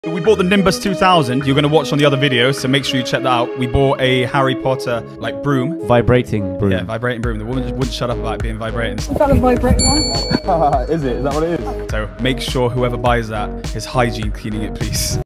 We bought the Nimbus 2000. You're going to watch on the other videos, so make sure you check that out. We bought a Harry Potter, like, broom. Vibrating broom. Yeah, vibrating broom. The woman just wouldn't shut up about it being vibrating. Is that a vibrating one? Is it? Is that what it is? So make sure whoever buys that is hygiene cleaning it, please.